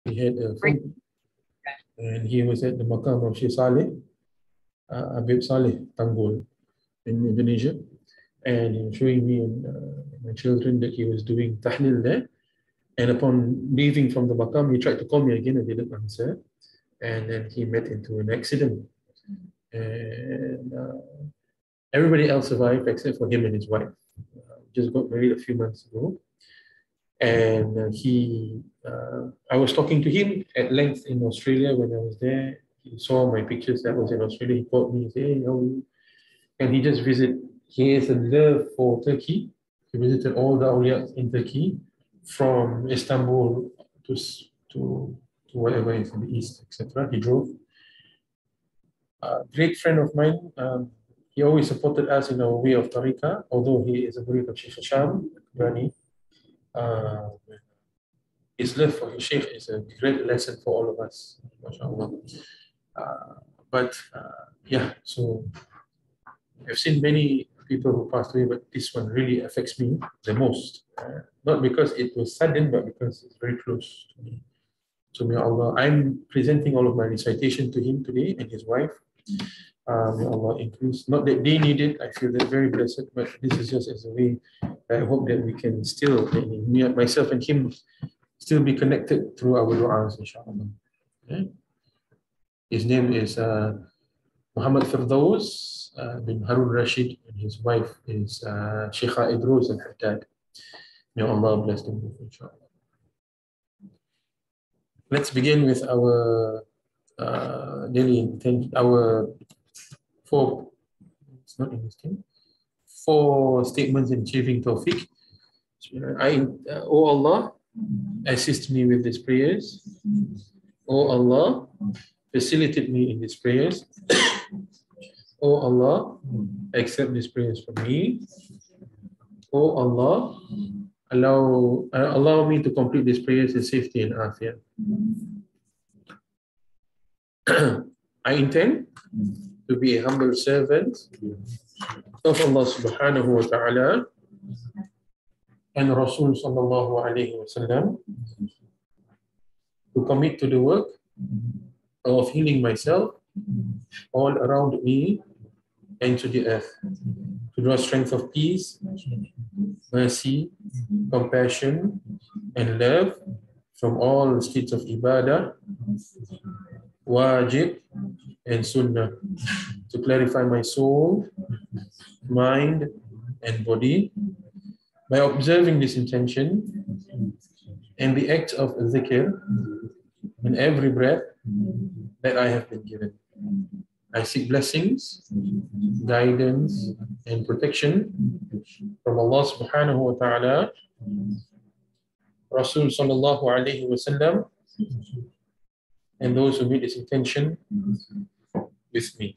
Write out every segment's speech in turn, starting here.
He had a phone, and he was at the Maqam of Sheikh Saleh, Habib Saleh Tanggul in Indonesia, and he was showing me and my children that he was doing tahlil there. And upon leaving from the Maqam, he tried to call me again. I didn't answer, and then he met into an accident, and everybody else survived except for him and his wife. Just got married a few months ago, and I was talking to him at length in Australia when I was there. He saw my pictures that was in Australia. He called me, he said, "Hey, how are you?" And he just visited. He has a love for Turkey. He visited all the awliyas in Turkey, from Istanbul to whatever is in the east, etc. He drove. A great friend of mine. He always supported us in our way of tariqah, although he is a murid of Sheikh Hisham Rani. His love for his Sheikh is a great lesson for all of us, mashallah. Yeah, so I've seen many people who passed away, but this one really affects me the most. Not because it was sudden, but because it's very close to me. So may Allah, I'm presenting all of my recitation to him today and his wife. May Allah increase. Not that they need it, I feel they're very blessed, but this is just as a way. I hope that we can still, myself and him, still be connected through our du'as, inshallah. Okay? His name is Muhammad Firdaus bin Harun Rashid, and his wife is Sheikha Idrus al-Haddad. May Allah bless them both, inshallah. Let's begin with our daily intention, our four statements in achieving tawfiq. O Allah, assist me with these prayers. O Allah, facilitate me in these prayers. O Allah, accept these prayers from me. O Allah, allow me to complete these prayers in safety and afiyah. I intend to be a humble servant of Allah subhanahu wa ta'ala and Rasul sallallahu alayhi wa sallam, to commit to the work of healing myself, all around me, and to the earth, to draw strength of peace, mercy, compassion, and love from all states of ibadah, wajib, and sunnah, to clarify my soul, mind, and body by observing this intention and the act of zikr in every breath that I have been given. I seek blessings, guidance, and protection from Allah subhanahu wa ta'ala, Rasul sallallahu alayhi wa sallam, and those who meet this intention with me.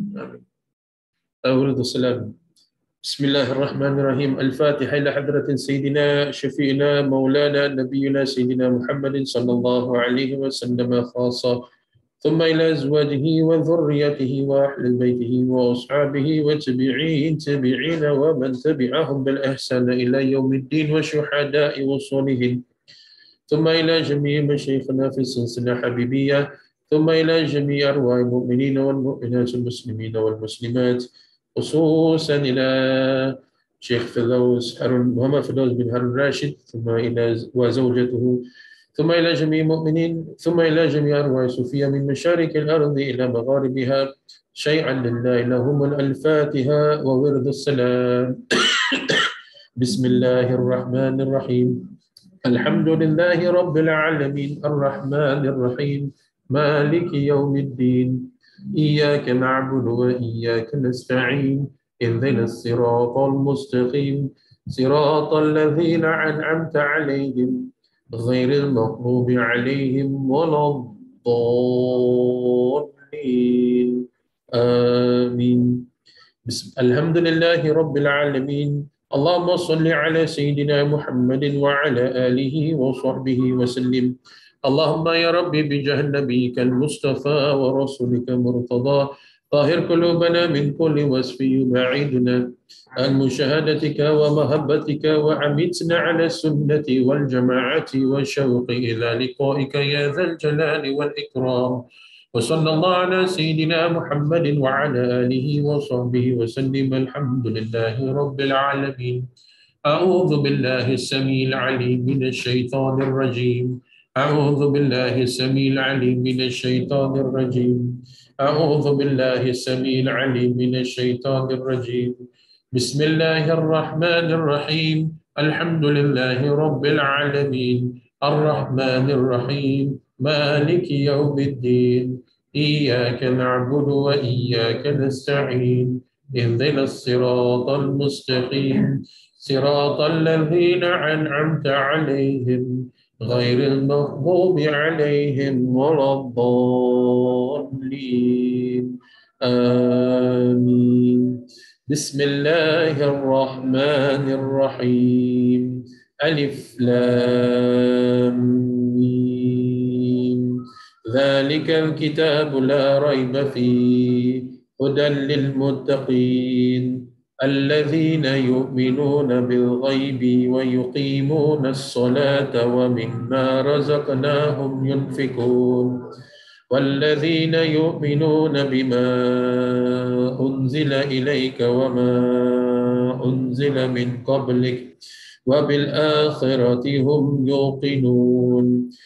Amin. Salam. بسم الله الرحمن الرحيم. الفاتحة إلى حضرة سيدنا شفيعنا مولانا نبينا سيدنا محمد صلى الله عليه وسلم خاصة، ثم إلى أزواجه وذريته وأهل بيته وأصحابه وتابعين ومن تبعهم بالإحسان إلى يوم الدين والشهداء والصالحين، ثم إلى جميع مشايخنا في السلسلة الحبيبية، ثم إلى جميع أرواح المؤمنين والمؤمنات المسلمين والمسلمات، خصوصا إلى شيخ فردوس محمد فردوس بن هارون راشد، ثم إلى وزوجته، ثم إلى جميع المؤمنين، ثم إلى جميع أرواح صوفية من مشارق الأرض إلى مغاربها، شيئا لله لهم الفاتحة وورد السلام. بسم الله الرحمن الرحيم. الحمد لله رب العالمين الرحمن الرحيم مالك يوم الدين إياك نعبد وإياك نستعين اهدنا الصراط المستقيم صراط الذين أنعمت عليهم غير المغضوب عليهم ولا الضالين آمين. الحمد لله رب العالمين. اللهم صل على سيدنا محمد وعلى آله وصحبه وسلم. اللهم يا ربي بجاه نبيك المصطفى ورسولك المرتضى طهر قلوبنا من كل وصف يباعدنا عن مشاهدتك ومحبتك، وأمتنا على السنة والجماعة والشوق إلى لقائك يا ذا الجلال والإكرام. وصلى الله على سيدنا محمد وعلى آله وصحبه وسلم. الحمد لله رب العالمين. أعوذ بالله السميع العليم من الشيطان الرجيم. أعوذ بالله السميع العليم من الشيطان الرجيم. أعوذ بالله السميع العليم من الشيطان الرجيم. بسم الله الرحمن الرحيم. الحمد لله رب العالمين، الرحمن الرحيم، مالك يوم الدين، إياك نعبد وإياك نستعين، اهدنا الصراط المستقيم، صراط الذين أنعمت عليهم غير المغضوب عليهم ولا الضالين. آمين. بسم الله الرحمن الرحيم. ألف لام ميم. ذلك الكتاب لا ريب فيه، هدى للمتقين الذين يؤمنون بالغيب ويقيمون الصلاة ومما رزقناهم ينفقون. والذين يؤمنون بما أنزل إليك وما أنزل من قبلك وبالآخرة هم يوقنون.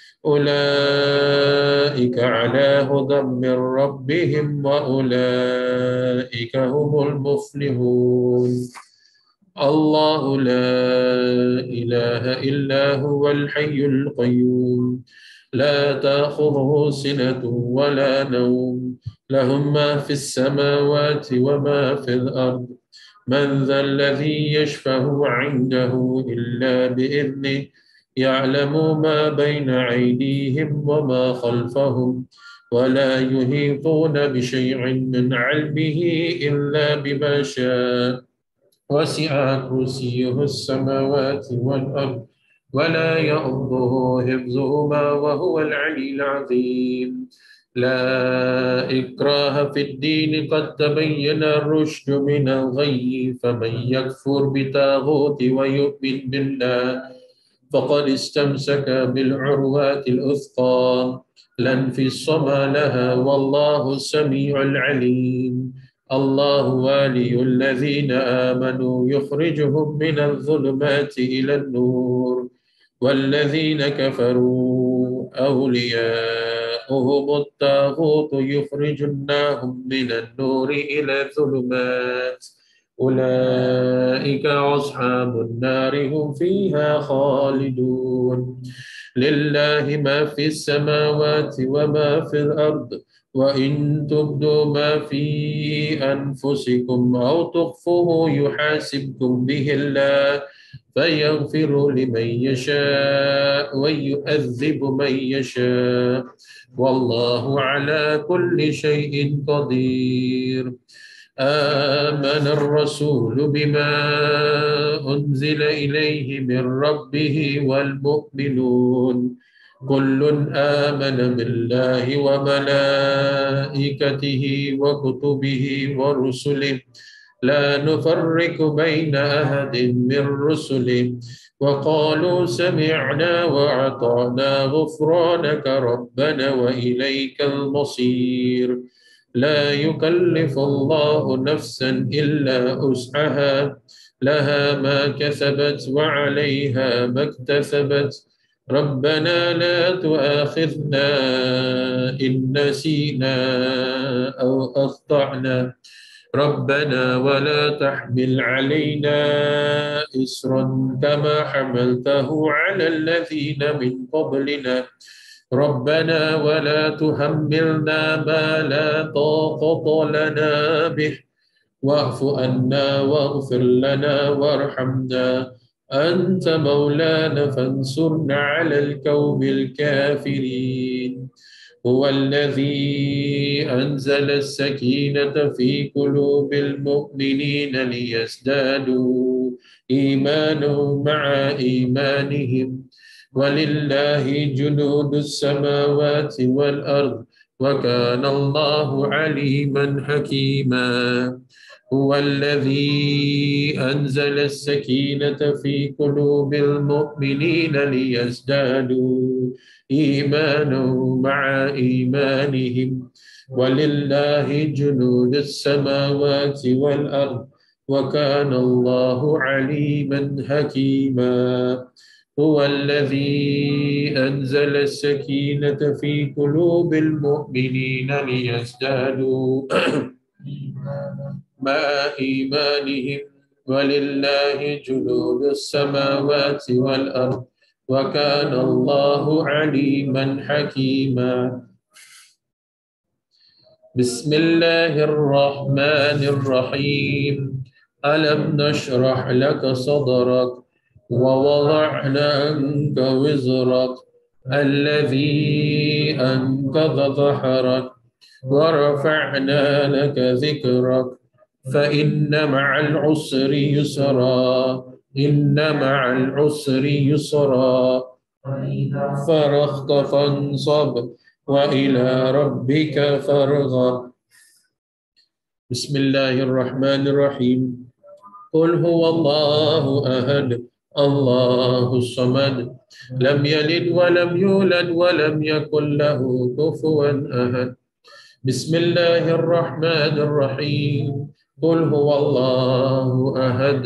أولئك على هدى من ربهم وأولئك هم المفلحون. الله لا إله إلا هو الحي القيوم، لا تأخذه سنة ولا نوم، له ما في السماوات وما في الأرض. من ذا الذي يشفع عنده إلا بإذنه، يعلم ما بين أيديهم وما خلفهم، ولا يحيطون بشيء من علمه إلا بما شاء. وسع كرسيه السماوات والأرض ولا يؤوده حفظهما وهو العلي العظيم. لا إكراه في الدين، قد تبين الرشد من الغي، فمن يكفر بالطاغوت ويؤمن بالله فقد استمسك بالعروة الأثقى، لا انفصام لها، والله السميع العليم. الله والي الذين آمنوا يخرجهم من الظلمات إلى النور، والذين كفروا أولياؤهم الطاغوت يخرجونهم من النور إلى الظلمات. أولئك أصحاب النار هم فيها خالدون. لله ما في السماوات وما في الأرض، وإن تبدوا ما في أنفسكم أو تخفوه يحاسبكم به الله، فيغفر لمن يشاء ويؤذب من يشاء، والله على كل شيء قدير. آمن الرسول بما أنزل إليه من ربه والمؤمنون كل آمن بالله وملائكته وكتبه ورسله، لا نفرق بين أحد من رسله، وقالوا سمعنا وأطعنا غفرانك ربنا وإليك المصير. لا يكلف الله نفسا إلا وسعها، لها ما كسبت وعليها ما اكتسبت. ربنا لا تؤاخذنا إن نسينا أو أخطأنا، ربنا ولا تحمل علينا إسرا كما حملته على الذين من قبلنا، ربنا ولا تحملنا ما لا طاقة لنا به، واعف عنا واغفر لنا وارحمنا، أنت مولانا فانصرنا على القوم الكافرين. هو الذي أنزل السكينة في قلوب المؤمنين ليزدادوا إيمانا مع إيمانهم، ولله جنود السماوات والأرض وكان الله عليما حكيما هو الذي أنزل السكينة في قلوب المؤمنين ليزدادوا إيمانا مع إيمانهم ولله جنود السماوات والأرض وكان الله عليما حكيما هو الذي أنزل السكينة في قلوب المؤمنين ليزدادوا مع إيمانهم ولله جنود السماوات والأرض وكان الله عليما حكيما بسم الله الرحمن الرحيم ألم نشرح لك صدرك ووضعنا عنك وزرك الذي أنقض ظهرك ورفعنا لك ذكرك فإن مع العسر يسرا إن مع العسر يسرا فرغت فانصب وإلى ربك فارغب بسم الله الرحمن الرحيم قل هو الله أحد الله الصمد لم يلد ولم يولد ولم يكن له كفوا أحد بسم الله الرحمن الرحيم قل هو الله أحد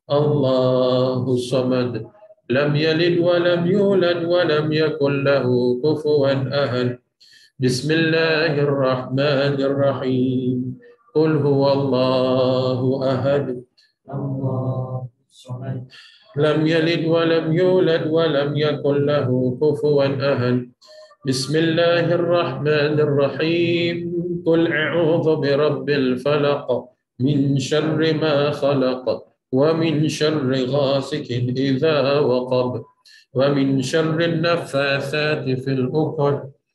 الله الصمد لم يلد ولم يولد ولم يكن له كفوا أحد بسم الله الرحمن الرحيم قل هو الله أحد الله الصمد لم يلد ولم يولد ولم يكن له كفوا أحد بسم الله الرحمن الرحيم قل أعوذ برب الفلق من شر ما خلق ومن شر غاسق إذا وقب ومن شر النفاثات في العقد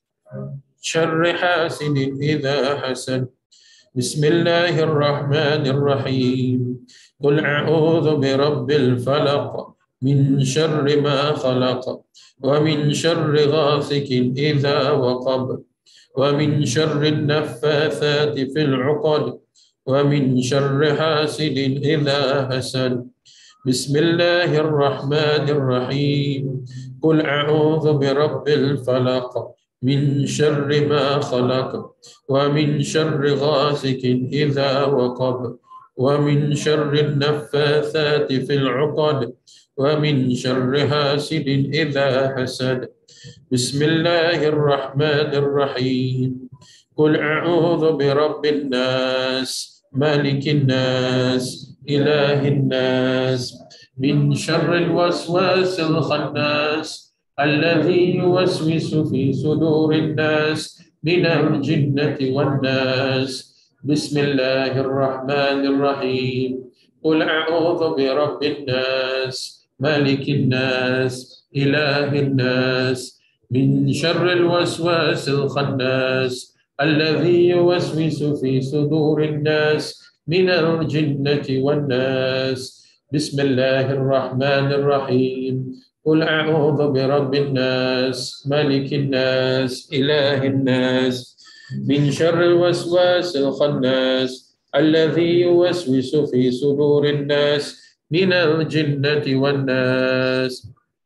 شر حاسد إذا حسد بسم الله الرحمن الرحيم قل أعوذ برب الفلق من شر ما خلق ومن شر غاسق إذا وقب ومن شر النفاثات في العقد ومن شر حاسد إذا حسد بسم الله الرحمن الرحيم قل أعوذ برب الفلق من شر ما خلق ومن شر غاسق إذا وقب ومن شر النفاثات في العقد ومن شر حاسد إذا حسد بسم الله الرحمن الرحيم قل أعوذ برب الناس مالك الناس إله الناس من شر الوسواس الخناس الذي يوسوس في صدور الناس من الجنة والناس بسم الله الرحمن الرحيم قل أعوذ برب الناس مالك الناس إله الناس من شر الوسواس الخناس الذي يوسوس في صدور الناس من الجنة والناس بسم الله الرحمن الرحيم قل أعوذ برب الناس ملك الناس إله الناس من شر الوسواس الخناس الذي يوسوس في صدور الناس من الجنة والناس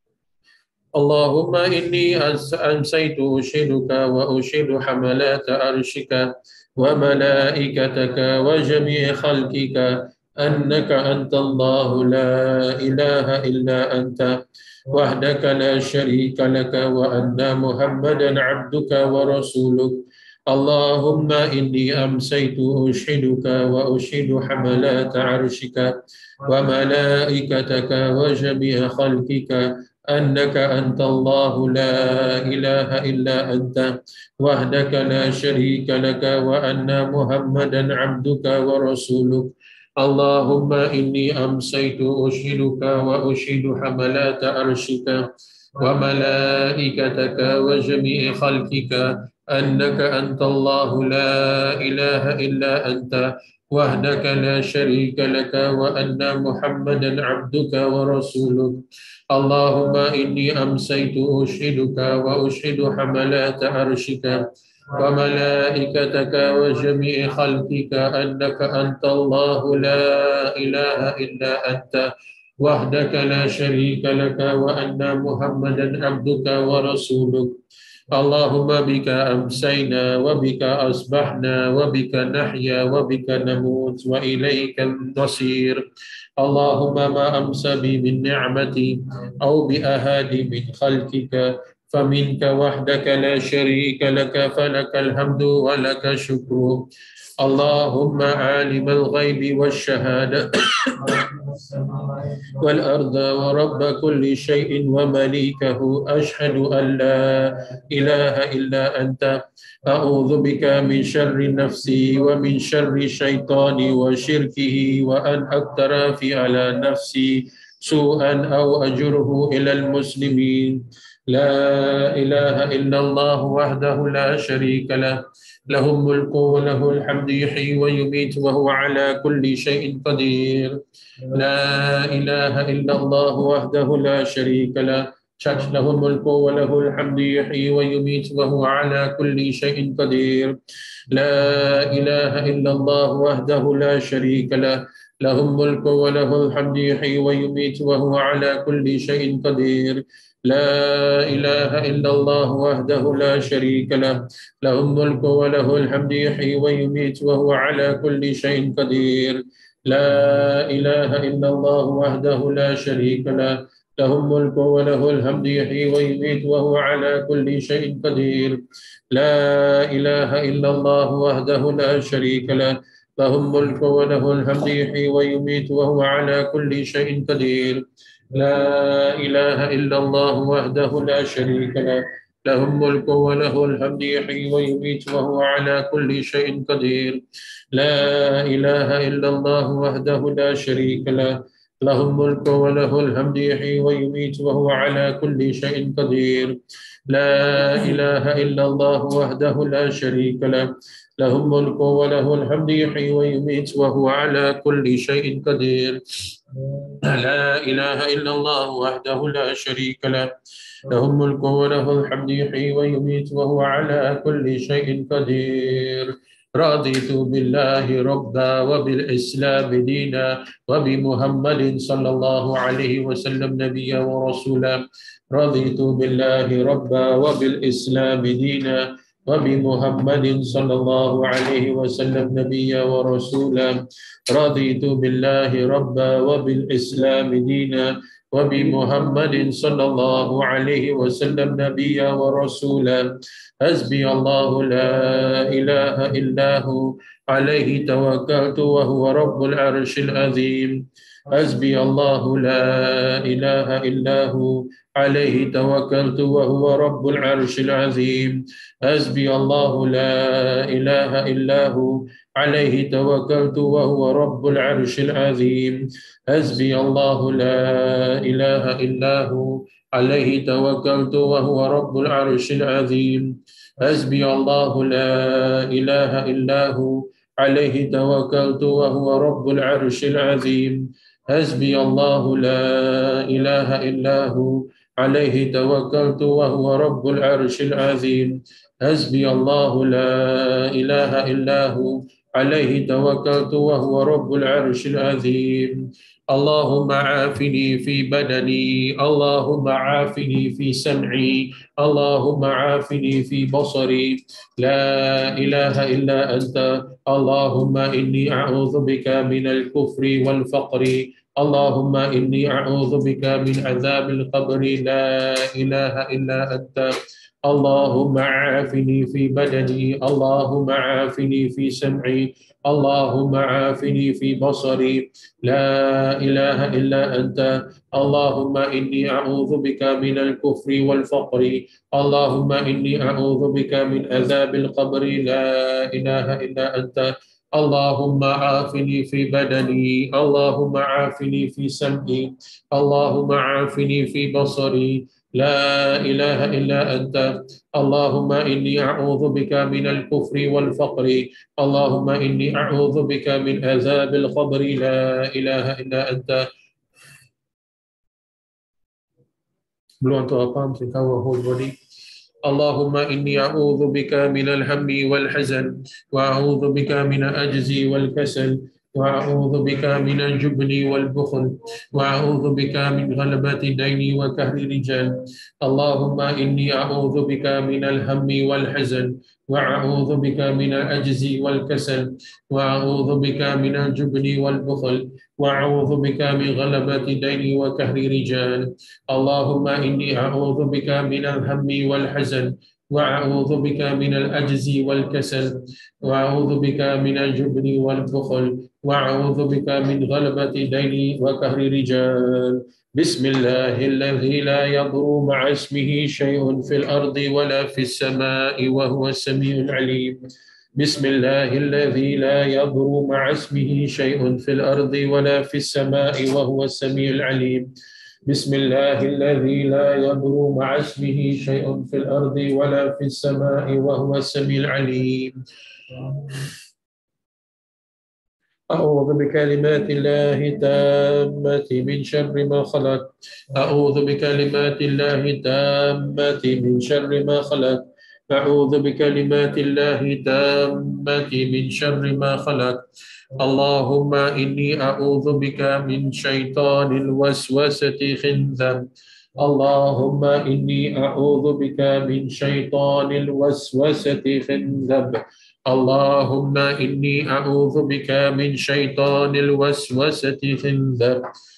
اللهم إني أمسيت أشهدك وأشهد حملات عرشك وملائكتك وجميع خلقك أنك أنت الله لا إله إلا أنت وحدك لا شريك لك وأن محمدا عبدك ورسولك اللهم إني أمسيت أشهدك وأشهد حملات عرشك وملائكتك وجميع خلقك أنك أنت الله لا إله إلا أنت وحدك لا شريك لك وأن محمدا عبدك ورسولك اللهم إني أمسيت أشهدك وأشهد حملات عرشك وملائكتك وجميع خلقك أنك أنت الله لا إله إلا أنت وحدك لا شريك لك وأن محمدا عبدك ورسولك اللهم إني أمسيت أشهدك وأشهد حملات عرشك وملائكتك وجميع خلقك أنك أنت الله لا إله إلا أنت وحدك لا شريك لك وأن محمدا عبدك ورسولك. اللهم بك أمسينا وبك أصبحنا وبك نحيا وبك نموت وإليك المصير. اللهم ما أمسى بي من نعمتي أو بأحد من خلقك فمنك وحدك لا شريك لك فلك الحمد ولك الشكر. اللهم عالم الغيب والشهادة والأرض ورب كل شيء ومليكه أشهد أن لا إله إلا أنت أعوذ بك من شر نفسي ومن شر الشيطان وشركه وأن أقترف على نفسي سوءا أو أجره إلى المسلمين. لا إله إلا الله وحده لا شريك له له الملك وله الحمد يحيي ويميت وهو على كل شيء قدير. لا إله إلا الله وحده لا شريك له له الملك وله الحمد يحيي ويميت وهو على كل شيء قدير. لا إله إلا الله وحده لا شريك له له الملك وله الحمد يحيي ويميت وهو على كل شيء قدير. لا إله إلا الله وحده لا شريك له له الملك وله الحمد يحيي ويميت وهو على كل شيء قدير. لا إله إلا الله وحده لا شريك له له الملك وله الحمد يحيي ويميت وهو على كل شيء قدير. لا إله إلا الله وحده لا شريك له له الملك وله الحمد يحيي ويميت وهو على كل شيء قدير. لا إله إلا الله وحده لا شريك له له الملك وله الحمد يحيي ويميت وهو على كل شيء قدير. لا إله إلا الله وحده لا شريك له له الملك وله الحمد يحيي ويميت وهو على كل شيء قدير. لا إله إلا الله وحده لا شريك له له الملك وله الحمد يحيي ويميت وهو على كل شيء قدير. لا إله إلا الله وحده لا شريك له له الملك وله الحمد يحيي ويميت وهو على كل شيء قدير. رضيت بالله ربا وبالإسلام دينا وبمحمد صلى الله عليه وسلم نبيا ورسولا. رضيت بالله ربا وبالإسلام دينا وبمحمد صلى الله عليه وسلم نبيا ورسولا. رضيت بالله ربا وبالإسلام دينا وبمحمد صلى الله عليه وسلم نبيا ورسولا. حسبي الله لا إله إلا هو عليه توكلت وهو رب العرش العظيم. حسبي الله لا إله إلا هو عليه توكلت وهو رب العرش العظيم. حسبي الله لا إله إلا هو عليه توكلت وهو رب العرش العظيم. حسبي الله لا إله إلا هو عليه توكلت وهو رب العرش العظيم. حسبي الله لا إله إلا هو عليه توكلت وهو رب العرش العظيم. حسبي الله لا إله إلا هو عليه توكلت وهو رب العرش العظيم. حسبي الله لا إله إلا هو عليه توكلت وهو رب العرش العظيم. اللهم عافني في بدني اللهم عافني في سمعي اللهم عافني في بصري. لا إله إلا أنت. اللهم إني أعوذ بك من الكفر والفقر. اللهم إني أعوذ بك من عذاب القبر. لا إله إلا أنت. اللهم عافني في بدني اللهم عافني في سمعي اللهم عافني في بصري. لا إله إلا أنت. اللهم إني أعوذ بك من الكفر والفقر. اللهم إني أعوذ بك من عذاب القبر. لا إله إلا أنت. اللهم عافني في بدني اللهم عافني في سمعي اللهم عافني في بصري. لا إله إلا أنت. اللهم إني أعوذ بك من الكفر والفقر. اللهم إني أعوذ بك من عذاب القبر. لا إله إلا أنت. Blow onto our palms and cover our whole body. اللهم إني أعوذ بك من الهم والحزن، وأعوذ بك من العجز والكسل، وأعوذ بك من الجبن والبخل، وأعوذ بك من غلبة الدين وكهر الرجال. اللهم إني أعوذ بك من الهم والحزن، وأعوذ بك من العجز والكسل، وأعوذ بك من الجبن والبخل، وأعوذ بك من غلبة الدين وكهر الرجال. اللهم إني أعوذ بك من الهم والحزن، وأعوذ بك من العجز والكسل، وأعوذ بك من الجبن والبخل، وأعوذ بك من غلبة الدين وقهر الرجال. بسم الله الذي لا يضر مع اسمه شيء في الأرض ولا في السماء وهو السميع العليم. بسم الله الذي لا يضر مع اسمه شيء في الأرض ولا في السماء وهو السميع العليم. بسم الله الذي لا يضر مع اسمه شيء في الأرض ولا في السماء وهو السميع العليم. أعوذ بكلمات الله التامة من شر ما خلق. أعوذ بكلمات الله التامة من شر ما خلق. أعوذ بكلمات الله التامة من شر ما خلق. اللهم إني أعوذ بك من شيطان الوسوسة خنثى. اللهم إني أعوذ بك من شيطان الوسوسة خنثى. اللهم إني أعوذ بك من شيطان الوسوسة خنثى.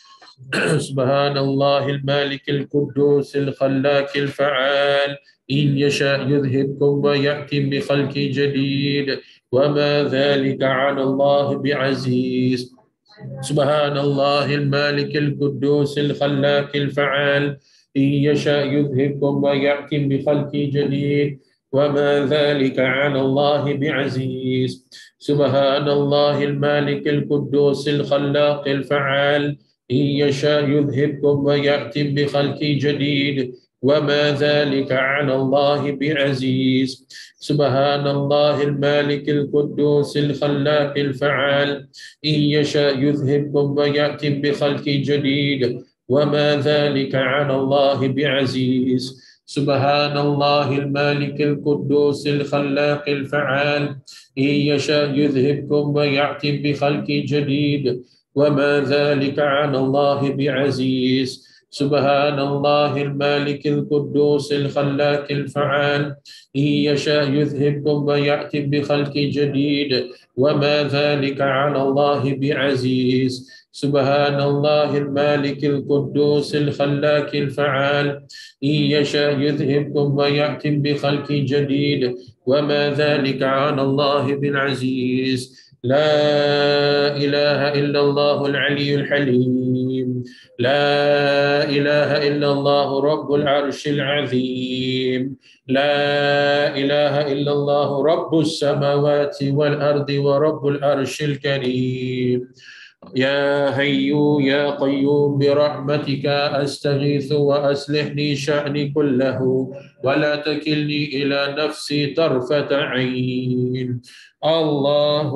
سبحان الله المالك القدوس الخلاق الفعال، إن يشاء يذهبكم ويأتي بخلق جديد، وما ذلك على الله بعزيز. سبحان الله المالك القدوس الخلاق الفعال، إن يشاء يذهبكم ويأتي بخلق جديد، وما ذلك على الله بعزيز. سبحان الله المالك القدوس الخلاق الفعال، إن يشاء يذهبكم ويأتي بخلق جديد، وما ذلك على الله بعزيز. سبحان الله المالك القدوس الخلاق الفعال، إن يشاء يذهبكم ويأتي بخلق جديد، وما ذلك على الله بعزيز. سبحان الله المالك القدوس الخلاق الفعال، إن يشاء يذهبكم ويأتي بخلق جديد، وما ذلك على الله بعزيز. سبحان الله المالك القدوس الخلاق الفعال، إن يشاء يذهبكم ويأتي بخلق جديد، وما ذلك على الله بعزيز. سبحان الله المالك القدوس الخلاق الفعال، إن يشاء يذهبكم ويأتي بخلق جديد، وما ذلك على الله بالعزيز. لا إله إلا الله العلي الحليم. لا إله إلا الله رب العرش العظيم. لا إله إلا الله رب السماوات والأرض ورب العرش الكريم. يا حي يا قيوم برحمتك أستغيث وأصلح لي شأني كله، ولا تكلني إلى نفسي طرفة عين. الله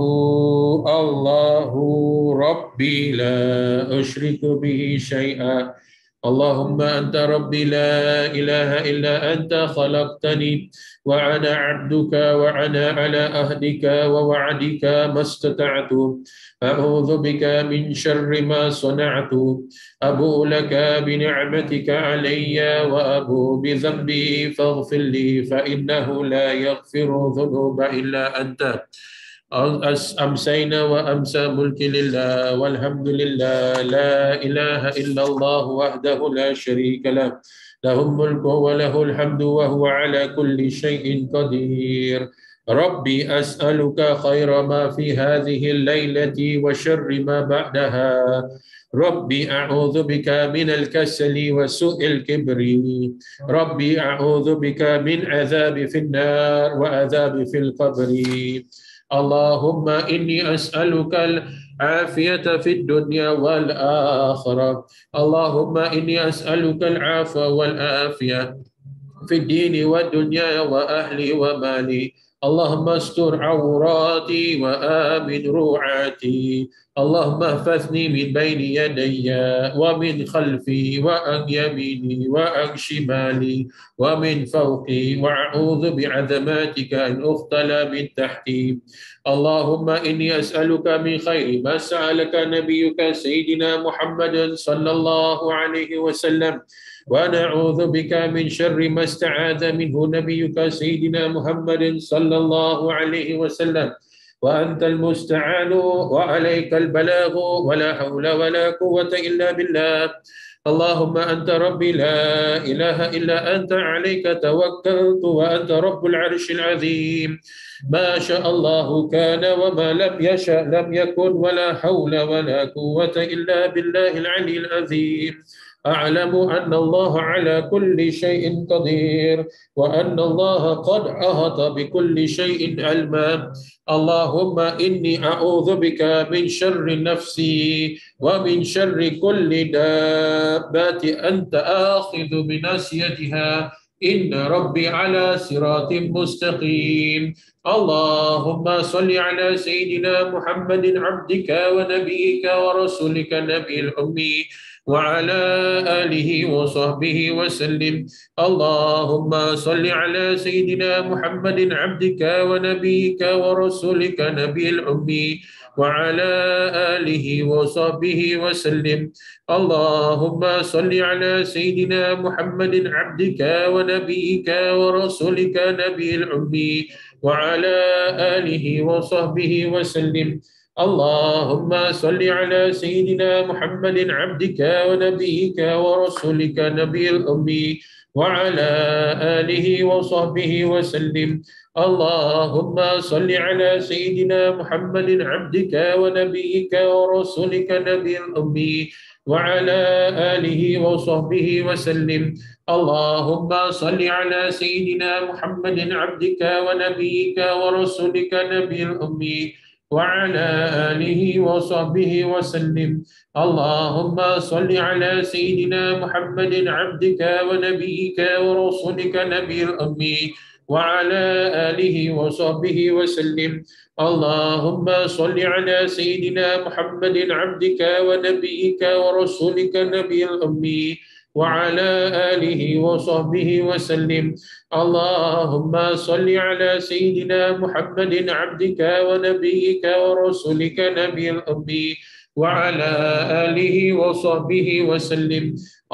الله ربي لا أشرك به شيئا. اللهم أنت ربي لا إله إلا أنت خلقتني وأنا عبدك وأنا على عهدك ووعدك ما استطعت. أعوذ بك من شر ما صنعت. أبوء لك بنعمتك علي وأبوء بذنبي فاغفر لي، فإنه لا يغفر الذنوب إلا أنت. أمسينا وأمسى ملك لله والحمد لله، لا إله إلا الله وحده لا شريك له، له الملك وله الحمد وهو على كل شيء قدير. ربي أسألك خير ما في هذه الليلة وشر ما بعدها. ربي أعوذ بك من الكسل وسوء الكبر. ربي أعوذ بك من عذاب في النار وعذاب في القبر. اللهم إني أسألك العافية في الدنيا والآخرة. اللهم إني أسألك العفو والعافية في الدين والدنيا وأهلي ومالي. اللهم استر عوراتي وآمن روعاتي. اللهم احفظني من بين يدي ومن خلفي وعن يميني وعن شمالي ومن فوقي، وأعوذ بعظمتك أن أغتال من تحتي. اللهم إني أسألك من خير ما سألك نبيك سيدنا محمد صلى الله عليه وسلم، ونعوذ بك من شر ما استعاذ منه نبيك سيدنا محمد صلى الله عليه وسلم، وأنت المستعان وعليك البلاغ، ولا حول ولا قوة إلا بالله. اللهم أنت ربي لا إله إلا أنت، عليك توكلت وأنت رب العرش العظيم. ما شاء الله كان وما لم يشأ لم يكن، ولا حول ولا قوة إلا بالله العلي العظيم. أعلم أن الله على كل شيء قدير، وأن الله قد أحاط بكل شيء علما. اللهم إني أعوذ بك من شر نفسي ومن شر كل دابة أنت آخذ بناصيتها، إن ربي على صراط مستقيم. اللهم صل على سيدنا محمد عبدك ونبيك ورسولك النبي الأمي، وعلى آله وصحبه وسلم. اللهم صل على سيدنا محمد عبدك ونبيك ورسولك نبي الأمي، وعلى آله وصحبه وسلم. اللهم صل على سيدنا محمد عبدك ونبيك ورسولك نبي الأمي، وعلى آله وصحبه وسلم. اللهم صل على سيدنا محمد عبدك ونبيك ورسولك نبي الأمي، وعلى آله وصحبه وسلم. اللهم صل على سيدنا محمد عبدك ونبيك ورسولك نبي الأمي، وعلى آله وصحبه وسلم. اللهم صل على سيدنا محمد عبدك ونبيك ورسولك نبي الأمي، وعلى آله وصحبه وسلم. اللهم صل على سيدنا محمد عبدك ونبيك ورسولك نبي الأمي، وعلى آله وصحبه وسلم. اللهم صل على سيدنا محمد عبدك ونبيك ورسولك نبي الأمي، وعلى آله وصحبه وسلم. اللهم صل على سيدنا محمد عبدك ونبيك ورسولك نبي الأمي، وعلى آله وصحبه وسلم.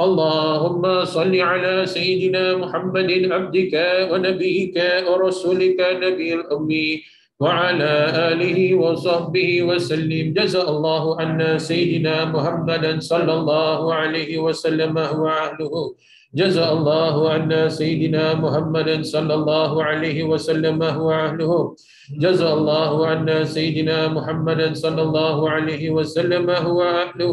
اللهم صل على سيدنا محمد عبدك ونبيك ورسولك نبي الأمي، وعلى آله وصحبه وسلم. جزا الله عنا سيدنا محمدا صلى الله عليه وسلم وأهله. جزا الله عنا سيدنا محمدا صلى الله عليه وسلم وأهله. جزا الله عنا سيدنا محمدا صلى الله عليه وسلم وأهله.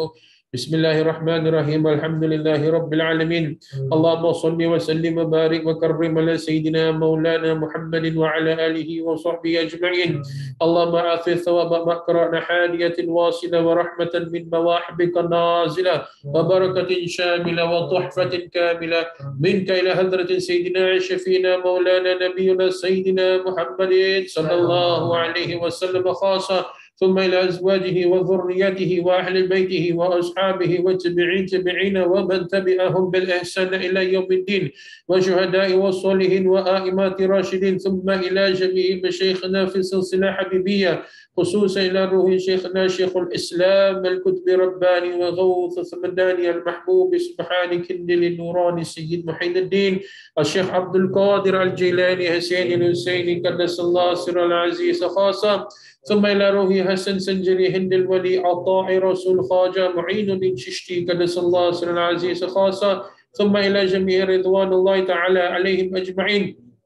بسم الله الرحمن الرحيم. الحمد لله رب العالمين. اللهم صل وسلم وبارك وكرم على سيدنا مولانا محمد وعلى آله وصحبه أجمعين. اللهم آثر ثواب ما قرأنا حادية واصلة، ورحمة من مواهبك نازلة، وبركة شاملة وتحفة كاملة منك إلى حضرة سيدنا شفينا مولانا نبينا سيدنا محمد صلى الله عليه وسلم خاصة، ثم إلى أزواجه وذريته وأهل بيته وأصحابه وتبعين ومن تبعهم بالإحسان إلى يوم الدين، وشهداء والصالحين وآئمات راشدين، ثم إلى جميع مشايخنا في سلسلة حبيبية، خصوصا إلى روح شيخنا شيخ الإسلام الكتب رباني وغوث ثمداني المحبوب سبحانك للنوراني سيد محي الدين الشيخ عبد القادر الجيلاني حسين الحسيني قدس الله سر العزيز خاصة، ثم إلى روح حسن سنجري هند الولي عطاء رسول خواجة معين الدين ششتي قدس الله سر العزيز خاصة، ثم إلى جميع رضوان الله تعالى عليهم أجمعين،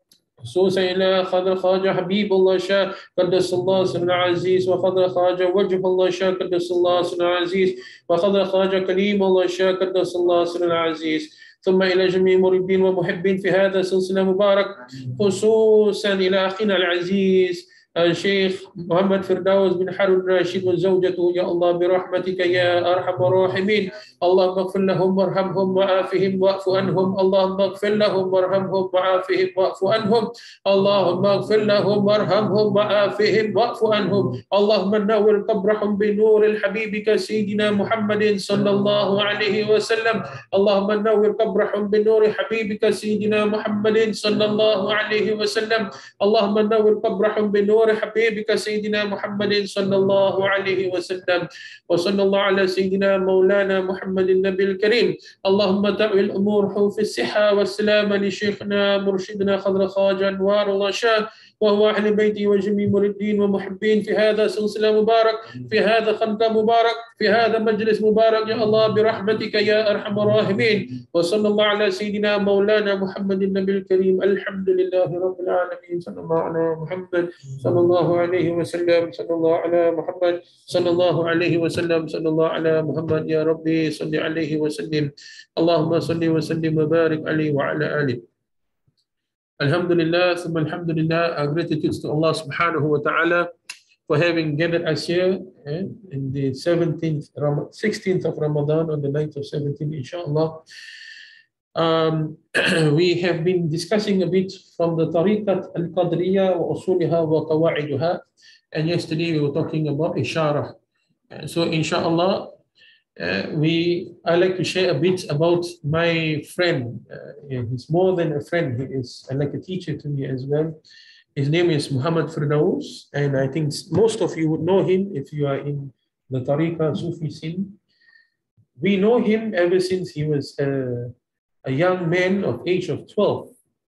خصوصا إلى خضر خواجة حبيب الله شاه قدس الله سر العزيز، وخضر خواجة وجه الله شاه قدس الله سر العزيز، وخضر خواجة كريم الله شاه قدس الله سر العزيز، ثم إلى جميع المريدين ومحبين في هذا السلسلة مبارك، خصوصا إلى أخينا العزيز الشيخ محمد فردوس بن حرب الراشد وزوجته يا الله برحمتك يا أرحم الراحمين. اللهم اغفر لهم وارحمهم وعافهم واعف عنهم. اللهم اغفر لهم وارحمهم وعافهم واعف عنهم. اللهم اغفر لهم وارحمهم وعافهم واعف عنهم. اللهم نور قبرهم بنور حبيبك سيدنا محمد صلى الله عليه وسلم. اللهم نور قبرهم بنور حبيبك سيدنا محمد صلى الله عليه وسلم. اللهم نور قبرهم بنور حبيبك سيدنا محمد صلى الله عليه وسلم. وصلى الله على سيدنا مولانا محمد النبي الكريم. اللهم تعوي الأمور في الصحة والسلامة لشيخنا مرشدنا خضر خواجة أنوار الله شاه وهو أهل بيته وجميع المريدين ومحبين في هذا سلسلة مبارك، في هذا خلقة مبارك، في هذا مجلس مبارك يا الله برحمتك يا أرحم الراحمين. وصلى الله على سيدنا مولانا محمد النبي الكريم. الحمد لله رب العالمين. صلى الله على محمد صلى الله عليه وسلم. صلى الله على محمد صلى الله عليه وسلم. صلى الله على محمد يا ربي صل عليه وسلم. اللهم صل وسلم وبارك عليه وعلى آله. Alhamdulillah, alhamdulillah, our gratitude to Allah subhanahu wa ta'ala for having gathered us here in the 16th of Ramadan on the night of 17th, inshallah. We have been discussing a bit from the Tariqat al-Qadriya wa usuliha wa qawa'iduha, and yesterday we were talking about Isharah. So inshallah, I like to share a bit about my friend. He's more than a friend, he is like a teacher to me as well. His name is Muhammad Firdaus, and I think most of you would know him if you are in the Tariqa Sufi scene. We know him ever since he was a young man of age of 12.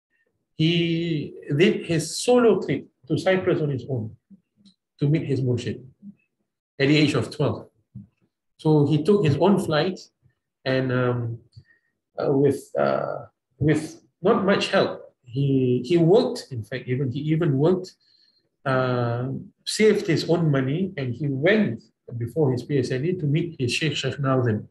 He did his solo trip to Cyprus on his own to meet his murshid at the age of 12. So he took his own flight, and with not much help, he worked. In fact, he even worked, saved his own money, and he went before his PSLE to meet his Sheikh Nazim.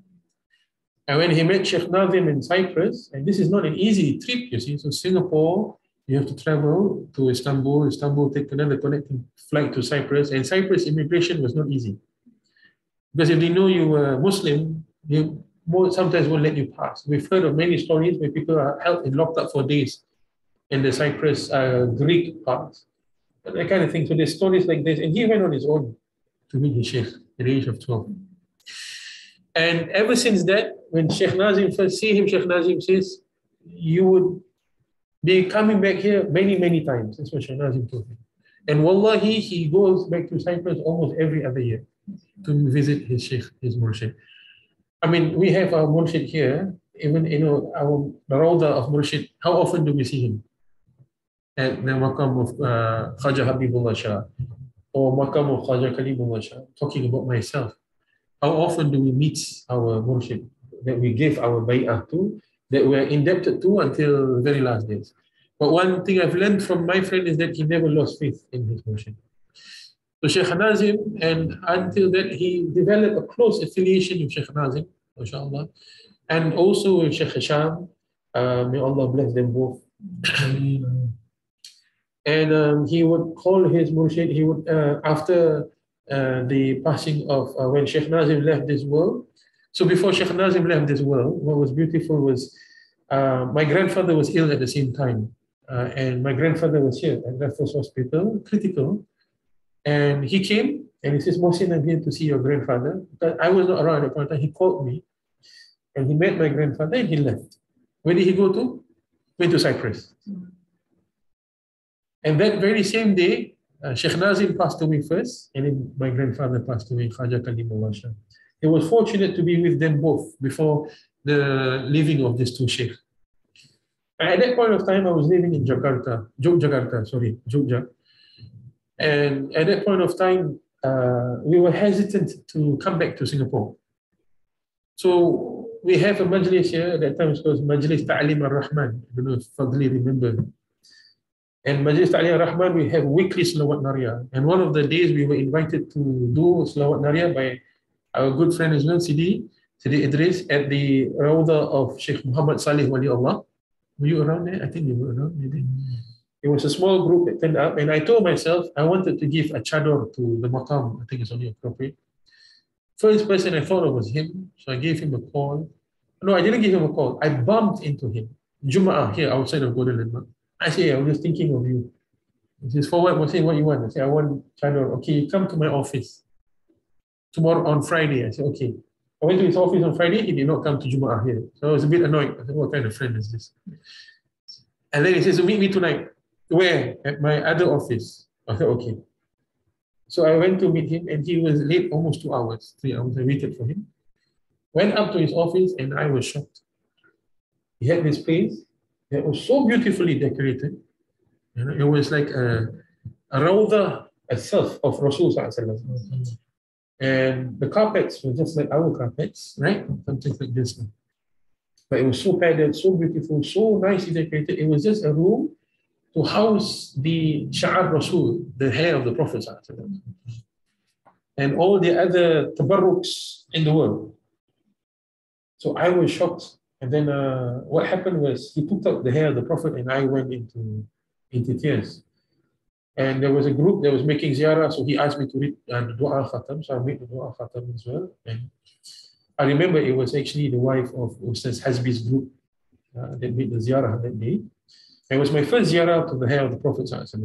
And when he met Sheikh Nazim in Cyprus, and this is not an easy trip, you see. So Singapore, you have to travel to Istanbul. Istanbul, take another connecting flight to Cyprus, and Cyprus immigration was not easy. Because if they know you were Muslim, they sometimes won't let you pass. We've heard of many stories where people are held and locked up for days in the Cyprus Greek parts, that kind of thing. So there's stories like this, and he went on his own to meet his Sheikh at the age of 12. And ever since that, when Sheikh Nazim first see him, Sheikh Nazim says, you would be coming back here many, many times. That's what Sheikh Nazim told him. And wallahi, he goes back to Cyprus almost every other year to visit his Sheikh, his Murshid. I mean, we have our Murshid here, even, our Rawda of Murshid. How often do we see him? At the Maqam of Khaja Habibullah Shah or Maqam of Khaja Kalimullah Shah, talking about myself. How often do we meet our Murshid that we gave our bay'ah to, that we're indebted to until the very last days? But one thing I've learned from my friend is that he never lost faith in his Murshid. So Sheikh Nazim, and until that, he developed a close affiliation with Sheikh Nazim, mashallah, and also with Sheikh Hisham. May Allah bless them both. And he would call his murshid, he would, after the passing of, when Sheikh Nazim left this world. So before Sheikh Nazim left this world, what was beautiful was, my grandfather was ill at the same time. And my grandfather was here at Raffles Hospital, critical. And he came and he says, Mohsin, I'm here to see your grandfather. But I was not around at the point of time. He called me and he met my grandfather and he left. Where did he go to? Went to Cyprus. And that very same day, Sheikh Nazim passed away first, and then my grandfather passed away, Khaja Kalimullah Shah. He was fortunate to be with them both before the leaving of these two sheikhs. At that point of time, I was living in Jogja. And at that point of time, we were hesitant to come back to Singapore. So we have a majlis here, at that time it was Majlis Ta'alim Ar-Rahman. I don't know if Fadli remember. And Majlis Ta'alim Ar-Rahman, we have weekly Salawat Nariyah. And one of the days we were invited to do Salawat Nariyah by our good friend as well, Sidi Idris, at the Rawda of Sheikh Muhammad Salih Wali Allah. Were you around there? I think you were around, maybe. It was a small group that turned up, and I told myself I wanted to give a chador to the maqam. I think it's only appropriate. First person I thought of was him, so I gave him a call. No, I didn't give him a call. I bumped into him. Jum'ah here outside of Golden Landmark. I said, I was just thinking of you. He says, for what? I said, what you want? I said, I want chador. Okay, you come to my office tomorrow on Friday. I said, okay. I went to his office on Friday. He did not come to Jum'ah here. So I was a bit annoyed. I said, what kind of friend is this? And then he says, so meet me tonight. Where? At my other office. I said, okay. So I went to meet him, and he was late almost 2 hours, 3 hours. I waited for him. Went up to his office, and I was shocked. He had this place that was so beautifully decorated. You know, it was like a rawdah itself of Rasul Sallallahu Alaihi Wasallam. And the carpets were just like our carpets, right? Something like this. But it was so padded, so beautiful, so nicely decorated. It was just a room to house the Sha'ar Rasul, the hair of the Prophet, and all the other tabarruks in the world. So I was shocked. And then what happened was he took out the hair of the Prophet, and I went into tears. And there was a group that was making ziyarah, so he asked me to read the Dua Khatam, so I made the Dua Khatam as well. And I remember it was actually the wife of Ustaz Hazbi's group that made the ziyarah that day. It was my first ziyarah to the hair of the Prophet.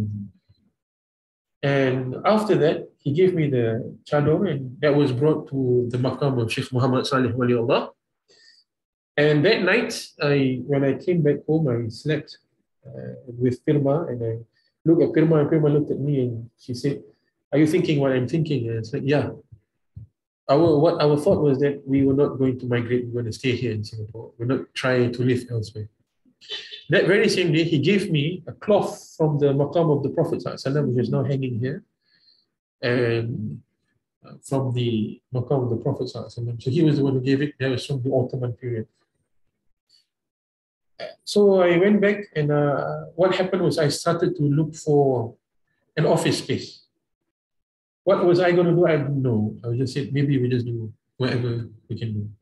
And after that, he gave me the chador, and that was brought to the maqam of Sheikh Muhammad Salih Waliullah. And that night, when I came back home, I slept with Pirma, and I looked at Pirma, and Pirma looked at me, and she said, are you thinking what I'm thinking? And I said, yeah. Our thought was that we were not going to migrate, we were going to stay here in Singapore. We're not trying to live elsewhere. That very same day, he gave me a cloth from the maqam of the Prophet ﷺ, which is now hanging here, and from the maqam of the Prophet ﷺ. So he was the one who gave it. That was from the Ottoman period. So I went back, and what happened was I started to look for an office space. What was I going to do? I didn't know. I just said, maybe we just do whatever we can do.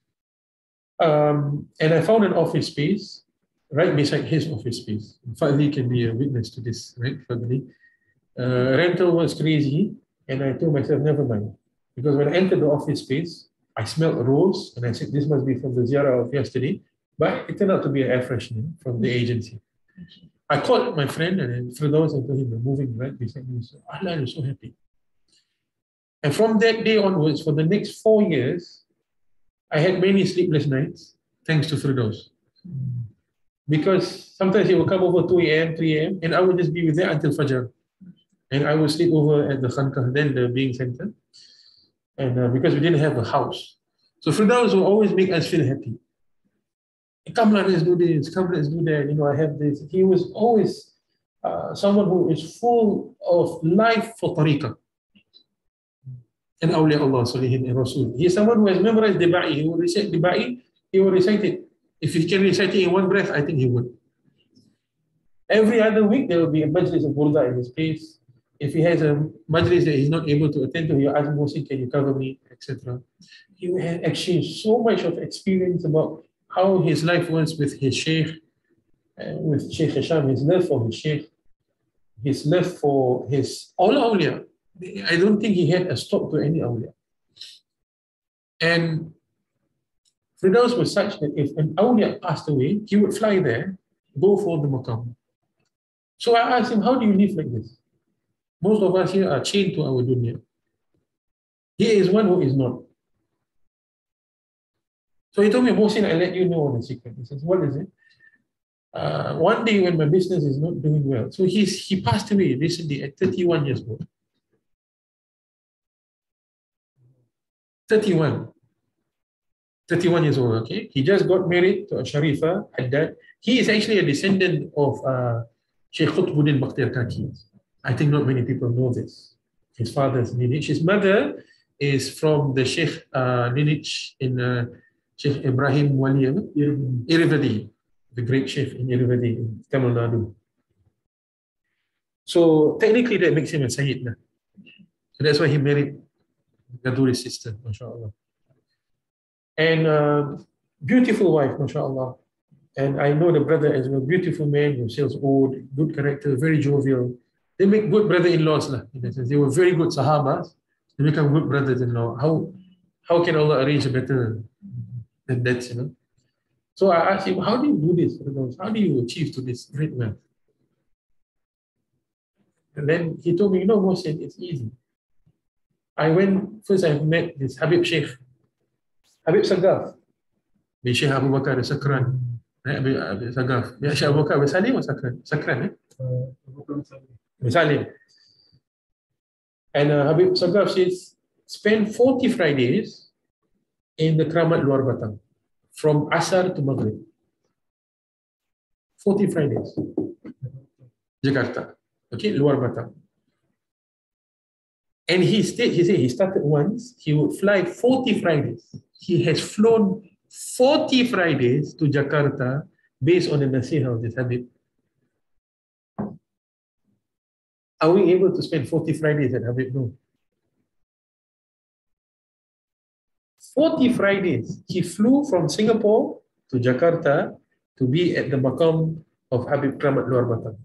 And I found an office space right beside his office space. Fadli can be a witness to this, right, Fadli? Rental was crazy, and I told myself, never mind. Because when I entered the office space, I smelled a rose, and I said, this must be from the ziyarah of yesterday. But it turned out to be an air freshener from the agency. I called my friend, and then Firdaus, and told him, we're moving right beside me. So, Allah, I'm so happy. And from that day onwards, for the next 4 years, I had many sleepless nights, thanks to Firdaus. Because sometimes he would come over 2 a.m., 3 a.m., and I would just be with there until Fajr. And I would sleep over at the Khankah, then the being center. And because we didn't have a house. So Firdaus will always make us feel happy. Come, let's do this, come, let's do that. You know, I have this. He was always someone who is full of life for tariqah. And awliya Allah, Salihin, and Rasul. He is someone who has memorized Diba'i. He will recite Diba'i, he will recite it. If he can recite it in one breath, I think he would. Every other week, there will be a majlis of burda in his place. If he has a majlis that he's not able to attend to, he'll ask Mohsin, can you cover me, etc. He had exchanged so much of experience about how his life was with his sheikh, with Sheikh Hisham, his love for his sheikh, his love for his all awliya. I don't think he had a stop to any awliya. And Firdaus was such that if an awliya passed away, he would fly there, go for the maqam. So I asked him, how do you live like this? Most of us here are chained to our dunya. He is one who is not. So he told me, Mohsin, I'll let you know the secret. He says, what is it? One day when my business is not doing well, so he passed away recently at 31 years old. 31 years old, okay? He just got married to a Sharifa, Haddad. He is actually a descendant of Sheikh Qutbuddin Bakhtiar Kaki. I think not many people know this. His father's lineage. His mother is from the Sheikh lineage in Sheikh Ibrahim Wali Irivadi, the great Sheikh in Irivadi, in Tamil Nadu. So technically that makes him a Sayyid. So that's why he married Gaduri's sister, mashallah. And beautiful wife, mashallah. And I know the brother as a beautiful man who sells oud, good character, very jovial. They make good brother-in-laws lah, in that sense. They were very good sahabas. They become good brothers-in-law. How can Allah arrange a better than that, you know? So I asked him, how do you do this? How do you achieve to this great wealth? And then he told me, you know, Mohsin, it's easy. I met this Habib Sheikh, Habib Sagaf. Bin Sheikh Abu Bakar Sakran. Habib Sagaf. Sheikh Abu Bakar Salim or Sakran? Sakran, eh? Salim. And Habib Sagaf says, spend 40 Fridays in the Kramat Luar Batang, from Asar to Maghrib. 40 Fridays. Jakarta. Okay, Luar Batang. And he said he started once, he would fly 40 Fridays. He has flown 40 Fridays to Jakarta based on the nasiha of this Habib. Are we able to spend 40 Fridays at Habib? No. 40 Fridays. He flew from Singapore to Jakarta to be at the maqam of Habib Kramat Luar Batang.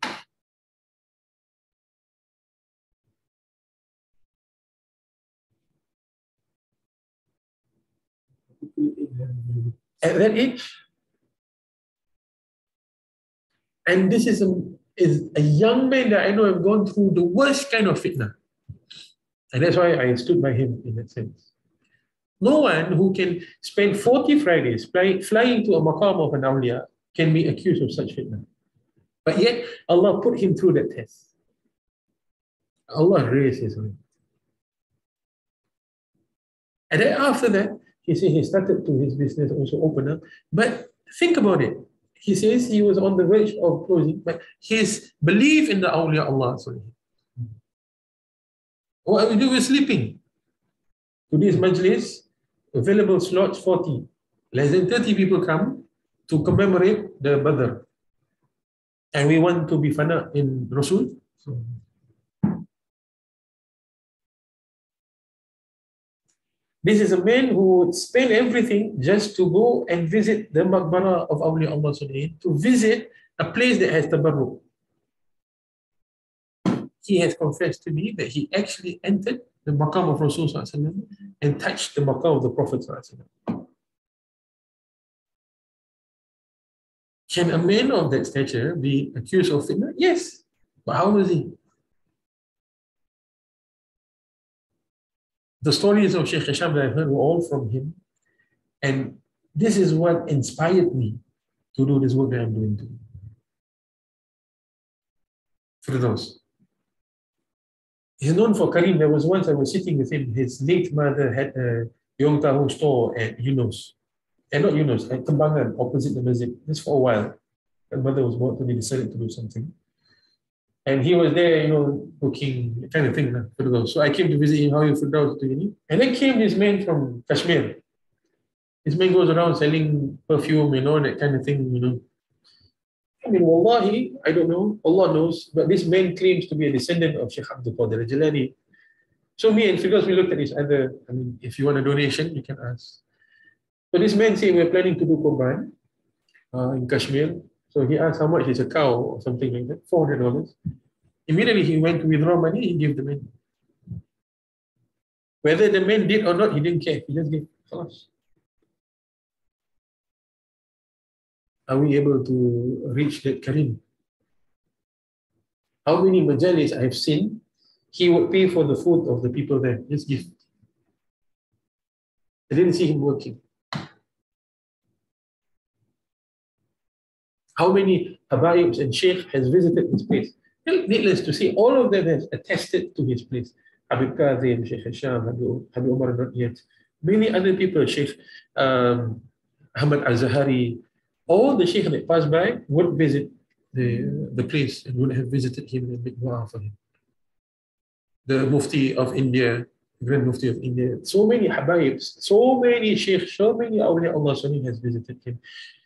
At that age, and this is a young man that I know have gone through the worst kind of fitna. And that's why I stood by him in that sense. No one who can spend 40 Fridays flying to a maqam of an awliya can be accused of such fitna. But yet, Allah put him through that test. Allah raised his hand. And then after that, he said he started to his business also open up. But think about it. He says he was on the verge of closing, but his belief in the awliya Allah. What we do is sleeping. Today's majlis, available slots 40. Less than 30 people come to commemorate the Badr. And we want to be fana in Rasul. This is a man who would spend everything just to go and visit the Maqbara of Awliya Allah, to visit a place that has tabarruk. He has confessed to me that he actually entered the maqam of Rasul and touched the maqam of the Prophet. Can a man of that stature be accused of fitna? Yes. But how was he? The stories of Sheikh Hisham that I've heard were all from him. And this is what inspired me to do this work that I'm doing today. Firdaus. He's known for Karim. There was once I was sitting with him. His late mother had a Yong Tahu store at Yunus. And not Yunus, at Kembangan, opposite the masjid. Just for a while. Her mother was about to be decided to do something. And he was there, you know, cooking, kind of thing. So I came to visit him, how you Firdaus doing? And then came this man from Kashmir. This man goes around selling perfume, you know, that kind of thing, you know. I mean, wallahi, I don't know, Allah knows, but this man claims to be a descendant of Sheikh Abdul Qadir Jilani. So me and Firdaus, we looked at each other. I mean, if you want a donation, you can ask. So this man said, we're planning to do Qurban in Kashmir. So he asked how much is a cow or something like that, $400. Immediately he went to withdraw money, he gave the man. Whether the man did or not, he didn't care. He just gave. Are we able to reach that Karim? How many majalis I have seen, he would pay for the food of the people there. Just give. I didn't see him working. How many Habaibs and Sheikh has visited this place? Needless to say, all of them has attested to his place. Habib Kazim, Sheikh Hisham, Habib Umar not yet. Many other people, Sheikh Ahmad Al-Zahari, all the Sheikh that passed by would visit the place and would have visited him and make dua for him. The Mufti of India, Grand Mufti of India, so many Habaibs, so many Sheikh, so many Awliya Allah has visited him.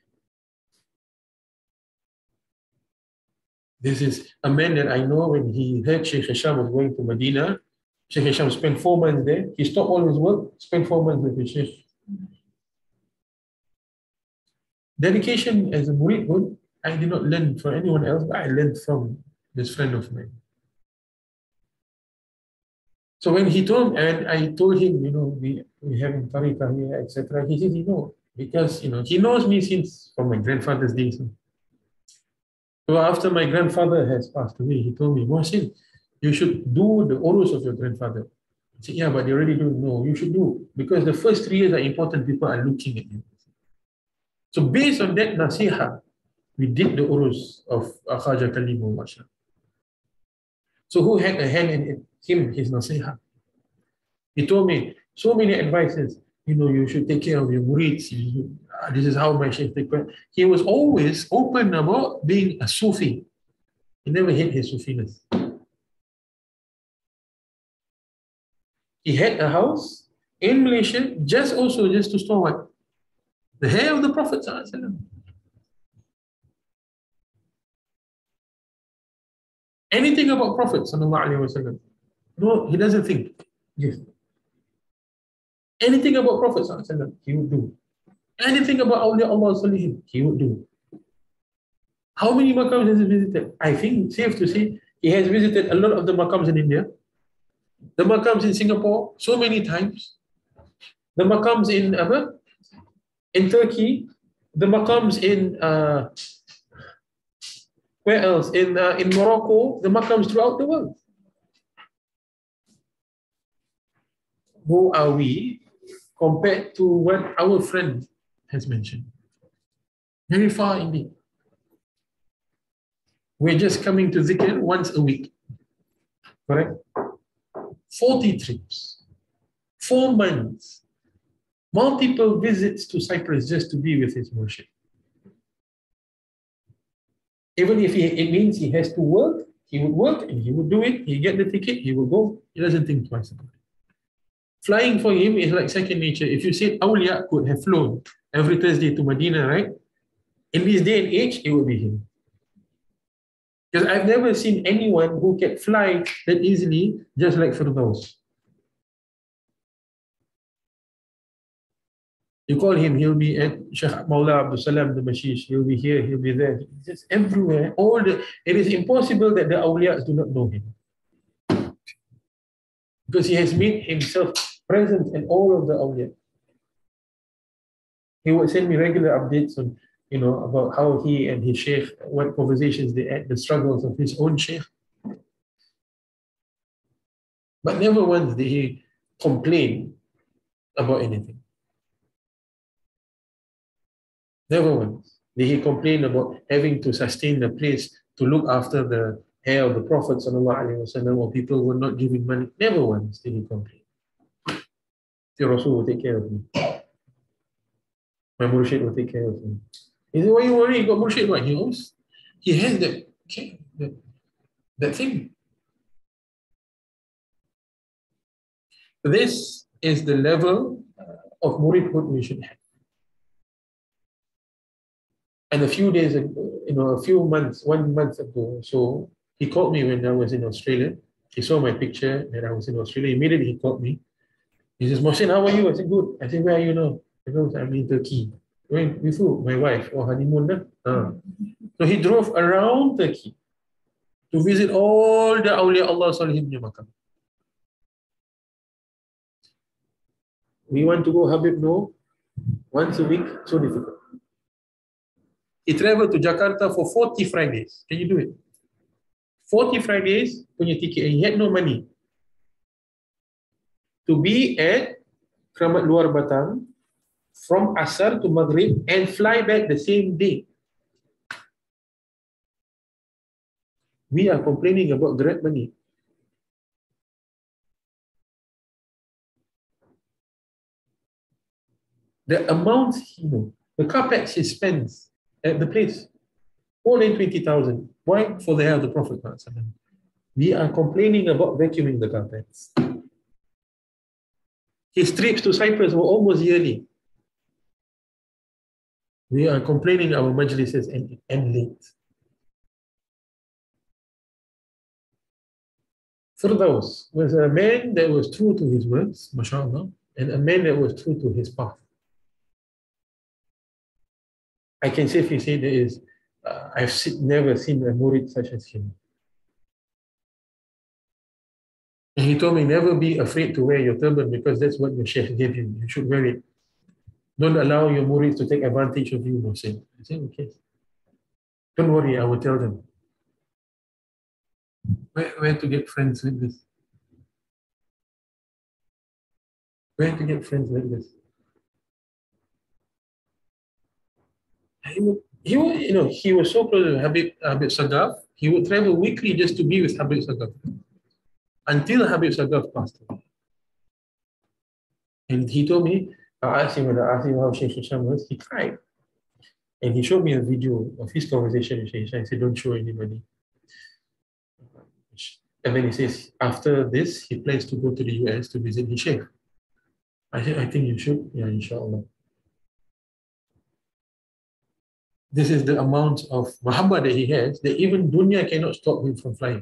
This is a man that I know when he heard Sheikh Hisham was going to Medina. Sheikh Hisham spent 4 months there. He stopped all his work, spent 4 months with the Sheikh. Dedication as a muridhood, I did not learn from anyone else, but I learned from this friend of mine. So when he told, and I told him, we have tariqah here, etc. He said, because he knows me since from my grandfather's days. So after my grandfather has passed away, he told me, Mohsin, you should do the urus of your grandfather. I said, yeah, but they already don't know. You should do, because the first 3 years are important. People are looking at you. So based on that nasiha, we did the urus of Khaja Kalimu Masha. So who had a hand in him, his nasiha? He told me so many advices. You should take care of your murids. This is how my shaykh take care. He was always open about being a Sufi. He never hid his Sufiness. He had a house in Malaysia just to store what? The hair of the Prophet ﷺ. Anything about Prophet ﷺ. No, he doesn't think. Yes. Anything about Prophet ﷺ, he would do. Anything about Awliya Allah Salihin, he would do. How many makams has he visited? I think safe to say he has visited a lot of the makams in India. The makams in Singapore, so many times. The makams in Turkey. The makams in where else? In Morocco. The makams throughout the world. Who are we compared to what our friend has mentioned? Very far indeed. We're just coming to zikr once a week. Correct? 40 trips, 4 months, multiple visits to Cyprus just to be with his worship. Even if it means he has to work, he would work and he would do it. He get the ticket, he will go. He doesn't think twice about it. Flying for him is like second nature. If you said Awliya could have flown every Thursday to Medina, right? In this day and age, it would be him. Because I've never seen anyone who can fly that easily, just like Firdaus. You call him, he'll be at Sheikh Mawla Abdul Salam the Mashish, he'll be here, he'll be there. Just everywhere. It is impossible that the awliyas do not know him. Because he has made himself present in all of the awliya. He would send me regular updates on, about how he and his sheikh, what conversations they had, the struggles of his own sheikh. But never once did he complain about anything. Never once did he complain about having to sustain the place to look after the hair of the Prophet ﷺ, or people were not giving money. Never once did he complain. Your Rasul will take care of me. My Murshid will take care of me. He said, why you worry? You got Murshid, what? He has that thing. This is the level of muridhood we should have. And a few days ago, a few months, 1 month ago, so he called me when I was in Australia. He saw my picture that I was in Australia. Immediately he called me. He says, Mohsin, how are you? I said, good. I said, where are you now? He goes, I'm in Turkey. With who? My wife. Or honeymoon. So he drove around Turkey to visit all the awliya Allah Salihin makam. We want to go Habib, no. Once a week, so difficult. He traveled to Jakarta for 40 Fridays. Can you do it? 40 Fridays punya ticket, and he had no money to be at Kramat Luar Batang from Asar to Maghrib and fly back the same day. We are complaining about Grab money. The amount, the carpets he spends at the place, more than 20,000. Why? For the hair of the Prophet. We are complaining about vacuuming the carpets. His trips to Cyprus were almost yearly. We are complaining our majlises end late. Firdaus was a man that was true to his words, mashallah, and a man that was true to his path. I can safely say there is, never seen a murid such as him. And he told me, never be afraid to wear your turban because that's what your sheikh gave you. You should wear it. Don't allow your murids to take advantage of you, Mohsin. I said, okay. Don't worry, I will tell them. Where to get friends like this? Where to get friends like this? He was so close to Habib Sagaf. He would travel weekly just to be with Habib Sagaf until Habib Sagaf passed away. And he told me, I asked him how Sheikh Hisham was. He cried. And he showed me a video of his conversation with Sheikh Hisham. He said, don't show anybody. And then he says, after this, he plans to go to the US to visit his Sheikh. I said, I think you should. Yeah, inshallah. This is the amount of mahabbah that he has that even dunya cannot stop him from flying.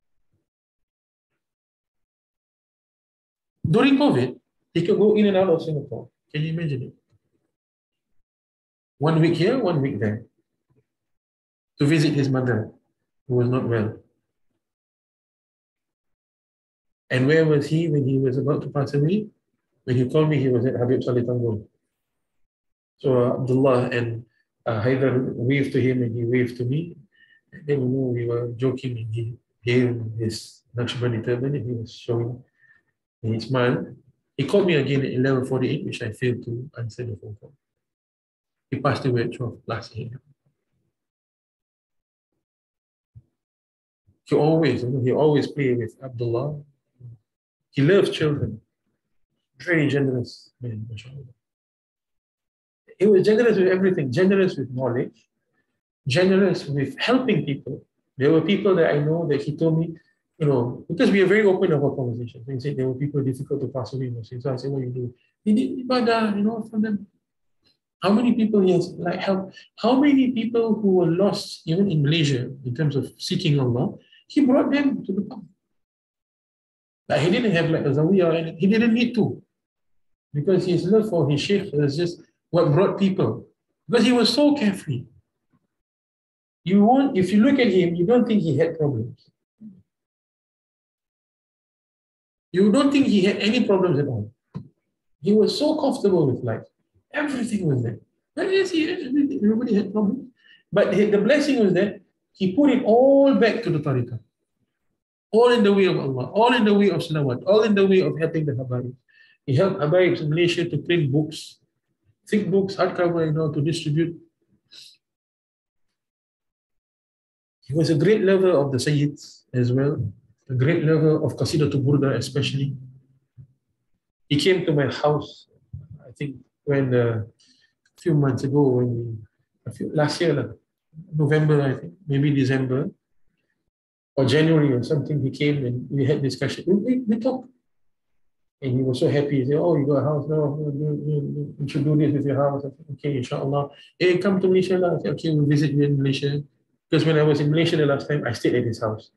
During COVID, he could go in and out of Singapore. Can you imagine it? 1 week here, 1 week there, to visit his mother, who was not well. And where was he when he was about to pass away? When he called me, he was at Habib Saleh Tanggol. So Abdullah and Haidar waved to him and he waved to me. And then we were joking and he gave his Naqshbandi turban and he was showing his smile. He called me again at 11:48, which I failed to answer the phone call. He passed away at 12 last year. He always played with Abdullah. He loved children. Very generous man, mashallah. He was generous with everything, generous with knowledge, generous with helping people. There were people that I know that he told me, because we are very open about conversations. He said there were people difficult to pass away. So I said, what do you do? He did ibadah, for them. How many people he has helped? How many people who were lost, even in Malaysia, in terms of seeking Allah, he brought them to the path. He didn't have a zawiyah, and he didn't need to. Because his love for his sheikh was just what brought people. Because he was so carefree. If you look at him, you don't think he had problems. You don't think he had any problems at all. He was so comfortable with life. Everything was there. But yes, everybody had problems. But the blessing was that he put it all back to the tariqah. All in the way of Allah, all in the way of salawat, all in the way of helping the habaib. He helped habaibs in Malaysia to print books, thick books, hardcover, to distribute. He was a great lover of the Sayyids as well, a great lover of Qasidatul Burda especially. He came to my house, I think, when a few months ago, last year, November, I think, maybe December, or January or something, he came and we had discussion. We talked. And he was so happy. He said, oh, you got a house now. You should do this with your house. I said, okay, inshallah. Hey, come to Malaysia. I said, okay, we'll visit you in Malaysia. Because when I was in Malaysia the last time, I stayed at his house.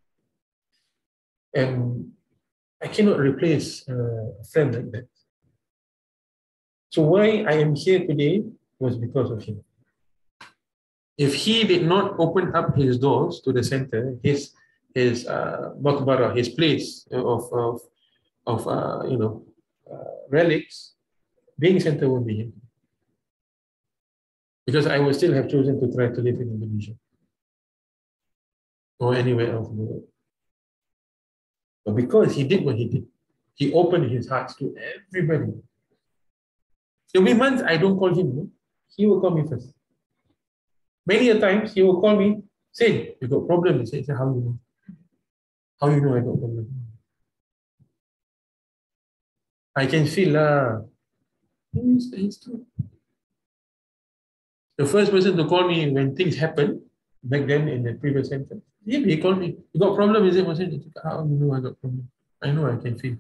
And I cannot replace a friend like that. So why I am here today was because of him. If he did not open up his doors to the center, his maqbara, his place of relics, being center won't be him. Because I would still have chosen to try to live in Indonesia or anywhere else in the world. But because he did what he did, he opened his heart to everybody. There'll be months I don't call him. He will call me first. Many a times he will call me, say, you got problem. He said, how you know? How you know I got problem? I can feel it's true. The first person to call me when things happen, back then in the previous sentence, he called me. You got problem, is it? How you know I got problem? I know, I can feel.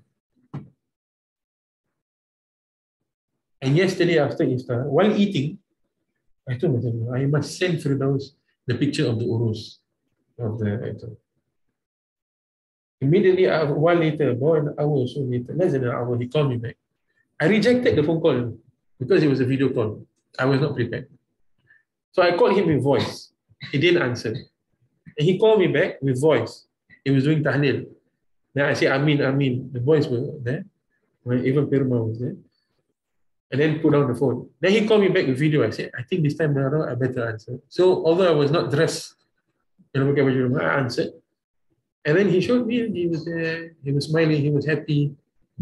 And yesterday after Iftar, while eating, I told myself, I must send Firdaus the picture of the urus of the actor. Immediately, a while later, about an hour or so later, less than an hour, he called me back. I rejected the phone call because it was a video call. I was not prepared. So I called him with voice. He didn't answer. And he called me back with voice. He was doing tahlil. Then I said, Amin, Amin. The voice was there. Even Pirma was there. And then put down the phone. Then he called me back with video. I said, I think this time around I better answer. So although I was not dressed, I answered. And then he showed me, he was there, he was smiling, he was happy.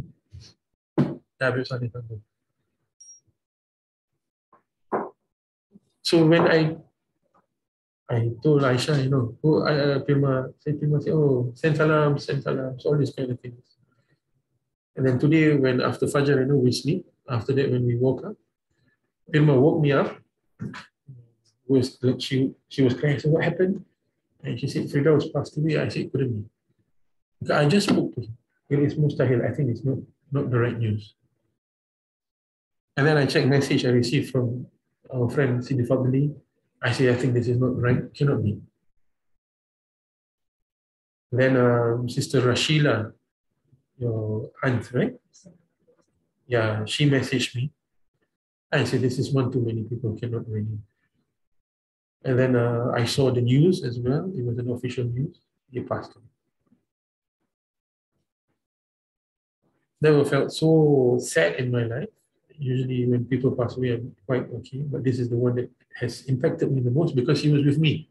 So when I told Aisha, Pirma said, oh, send salam, so all these kind of things. And then today, when after Fajr, we sleep. After that, when we woke up, Pirma woke me up. She was crying. I said, what happened? And she said, Firdaus passed away. I said, it couldn't be. I just spoke to him. It is mustahil. I think it's not the right news. And then I checked message I received from our friend Sidi Fadli. I said, I think this is not right. Cannot be. Then Sister Rashila, your aunt, right? Yeah, she messaged me. I said, this is one too many people, cannot really. And then I saw the news as well. It was an official news. He passed away. Never felt so sad in my life. Usually when people pass away, I'm quite okay. But this is the one that has impacted me the most because he was with me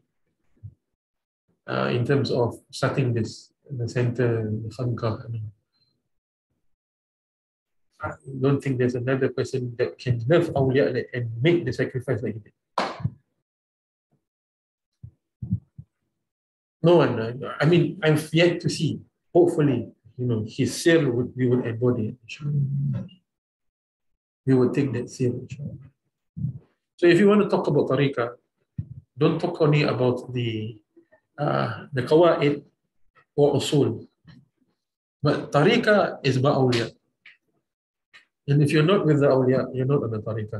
in terms of starting this, the center, the Khankah. I don't think there's another person that can love awliya and make the sacrifice like he did. No one. I mean, I've yet to see. Hopefully, his seal we will embody it. We will take that seal. So if you want to talk about tariqah, don't talk only about the qawaid or usul. But tariqah is about awliya. And if you're not with the awliya, you're not on the tariqah.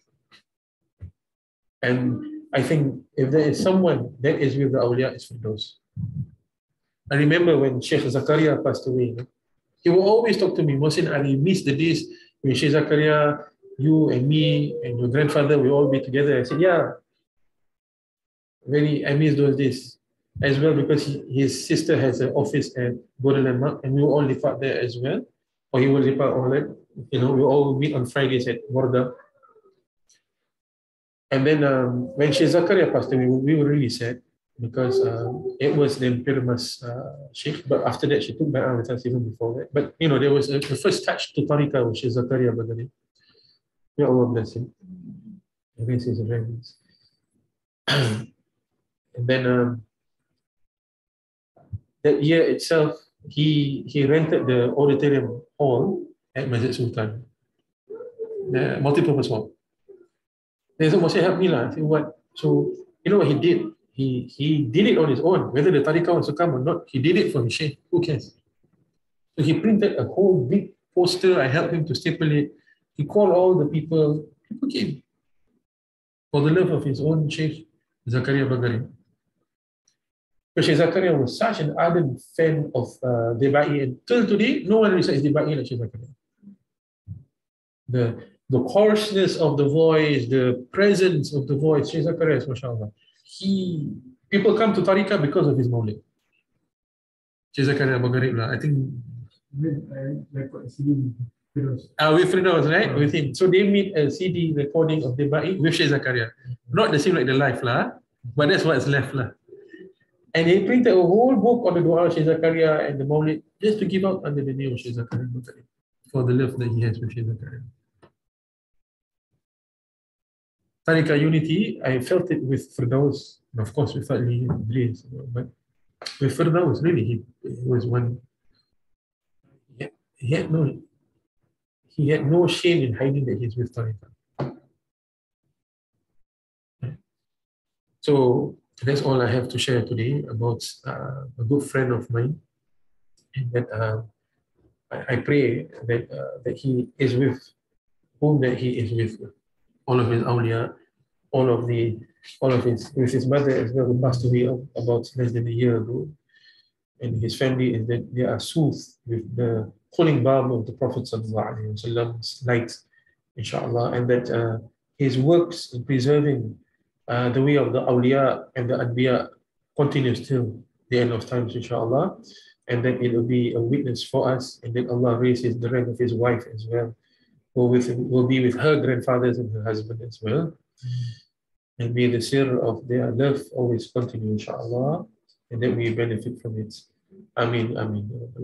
And I think if there is someone that is with the awliya, it's Firdaus. I remember when Sheikh Zakaria passed away, he will always talk to me, Mohsin, I miss the days when Sheikh Zakaria, you and me and your grandfather will all be together. I said, yeah, I miss those days as well because his sister has an office at Golden Landmark and we will all live out there as well. Or he will live out all that. We all meet on Fridays at Warda. And then when Sheikh Zakaria passed away, we were really sad because it was then Pirma's Sheikh, but after that she took Bai'ah with us even before that. But there was the first touch to Tariqah with Sheikh Zakaria Baghdadi. May Allah bless him. Bless his friends. And then that year itself, he rented the auditorium hall at Masjid Sultan, the multi-purpose hall. They said, Mohsin, help me lah. I said, what? So, you know what he did? He did it on his own. Whether the tariqah wants to come or not, he did it for his sheikh. Who cares? So he printed a whole big poster. I helped him to staple it. He called all the people. People came for the love of his own Sheikh Zakaria Baghdadi. Because Sheikh Zakaria was such an ardent fan of Debai, and till today, no one recites Debai like Sheikh Zakaria. The coarseness of the voice, the presence of the voice, Sheikh Zakaria is mashallah. People come to Tariqah because of his Mawlid. Sheikh Zakaria Baghdadi, I think. With Firdaus, right? With him. So they made a CD recording of Debai with Sheikh Zakaria. Not the same like the live, but that's what's left. And he printed a whole book on the dua of Sheikh Zakaria and the Mawlid just to give out under the name of Sheikh Zakaria for the love that he has with Sheikh Zakaria. Tariqah unity, I felt it with Firdaus, and of course with Fadli and Idris, but with Firdaus, really, he was one. He had no shame in hiding that he's with Tariqah. So that's all I have to share today about a good friend of mine, and that I pray that he is with whom that he is with all of his awliya, with his mother as well, who passed away about less than a year ago, and his family, is that they are soothed with the cooling balm of the Prophet ﷺ's light, inshallah, and that his works in preserving the way of the awliya and the anbiya continues till the end of times, inshallah. And then it will be a witness for us, and then Allah raises the rank of his wife as well, will be with her grandfathers and her husband as well. And may the sir of their love always continue, inshallah, and that we benefit from it. Ameen, ameen.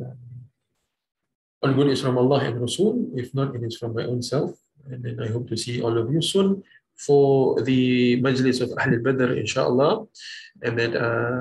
All good is from Allah and Rasul. If not, it is from my own self. And then I hope to see all of you soon for the Majlis of Ahl al-Badr, inshallah. And then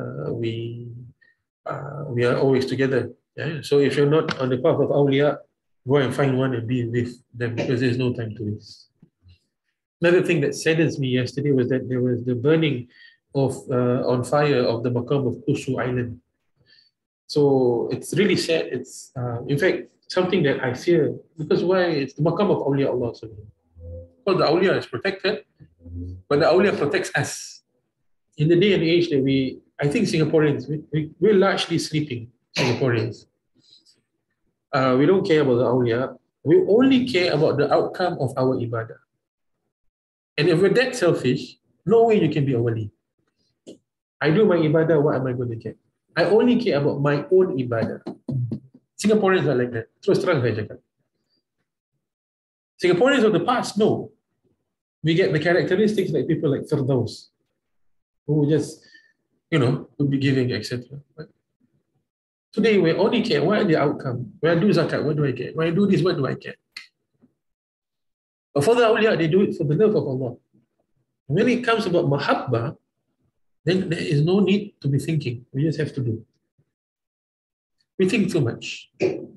we are always together. Yeah? So if you're not on the path of awliya, go and find one and be with them, because there's no time to waste. Another thing that saddens me yesterday was that there was the burning of on fire of the Maqam of Kusu Island. So it's really sad. It's in fact something that I fear, because why? It's the Maqam of Awliya Allah. Well, the Awliya is protected, but the Awliya protects us. In the day and age that I think Singaporeans, we're largely sleeping Singaporeans. We don't care about the awliya. We only care about the outcome of our ibadah. And if we're that selfish, no way you can be a wali. I do my ibadah, what am I going to get? I only care about my own ibadah. Singaporeans are like that. Terus terang saya cakap. Singaporeans of the past, no. We get the characteristics like people like Firdaus, who just, would be giving, etc. But today, we only care what the outcome. When I do zakat, what do I get? When I do this, what do I get? But for the awliya, they do it for the love of Allah. When it comes about mahabbah, then there is no need to be thinking. We just have to do. We think too much.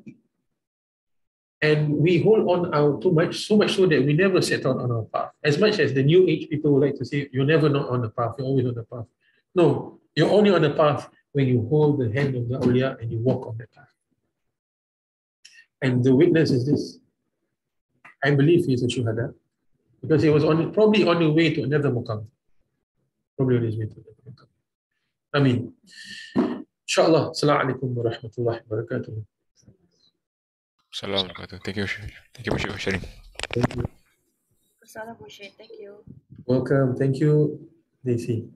And we hold on out too much, so much so that we never set out on our path. As much as the new age people would like to say, you're never not on the path, you're always on the path. No, you're only on the path when you hold the hand of the awliya and you walk on that path. And the witness is this. I believe he is a shuhada, because he was probably on the way to another maqam. Probably on his way to another maqam. Ameen. Inshallah. Assalamu alaikum wa rahmatullahi wa barakatuh. Salam alaikum. Thank you. Thank you for sharing. Thank you. Thank you. Welcome. Thank you, Daisy.